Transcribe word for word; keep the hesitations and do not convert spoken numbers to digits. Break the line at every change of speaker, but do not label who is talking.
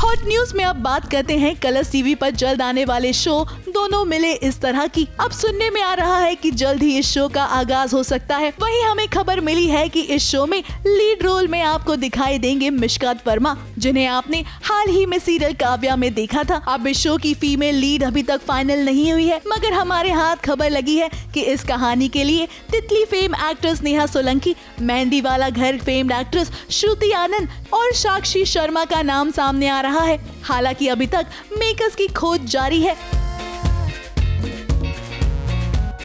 Hot news में अब बात करते हैं कलर्स टीवी पर जल्द आने वाले शो दोनों मिले इस तरह की। अब सुनने में आ रहा है कि जल्द ही इस शो का आगाज हो सकता है। वहीं हमें खबर मिली है कि इस शो में लीड रोल में आपको दिखाई देंगे मिशकात वर्मा, जिन्हें आपने हाल ही में सीरियल काव्या में देखा था। अब इस शो की फीमेल लीड अभी तक फाइनल नहीं हुई है, मगर हमारे हाथ खबर लगी है कि इस कहानी के लिए Titli fame actress Neha Solanki, Mehndi Wala Ghar famed actress श्रुति आनंद और साक्षी शर्मा का नाम सामने आ रहा है। हालांकि अभी तक मेकर्स की खोज जारी है।